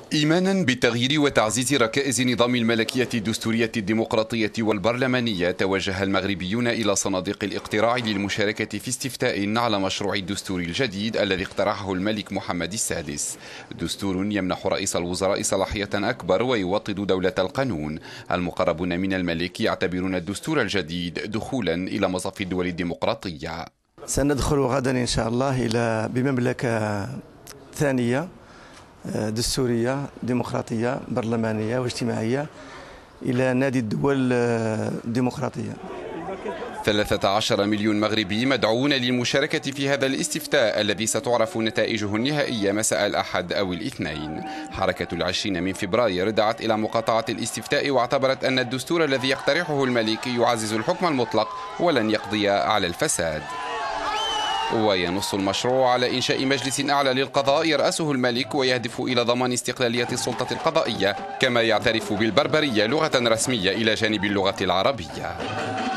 إيمانا بالتغيير وتعزيز ركائز نظام الملكية الدستورية الديمقراطية والبرلمانية، توجه المغربيون إلى صناديق الاقتراع للمشاركة في استفتاء على مشروع الدستور الجديد الذي اقترحه الملك محمد السادس. دستور يمنح رئيس الوزراء صلاحية أكبر ويوطد دولة القانون. المقربون من الملك يعتبرون الدستور الجديد دخولا إلى مصاف الدول الديمقراطية. سندخل غدا إن شاء الله بمملكة ثانية دستورية ديمقراطية برلمانية واجتماعية إلى نادي الدول الديمقراطية. 13 مليون مغربي مدعوون للمشاركة في هذا الاستفتاء الذي ستعرف نتائجه النهائية مساء الأحد أو الاثنين. حركة العشرين من فبراير دعت إلى مقاطعة الاستفتاء واعتبرت أن الدستور الذي يقترحه الملك يعزز الحكم المطلق ولن يقضي على الفساد. وينص المشروع على إنشاء مجلس أعلى للقضاء يرأسه الملك ويهدف إلى ضمان استقلالية السلطة القضائية، كما يعترف بالبربرية لغة رسمية إلى جانب اللغة العربية.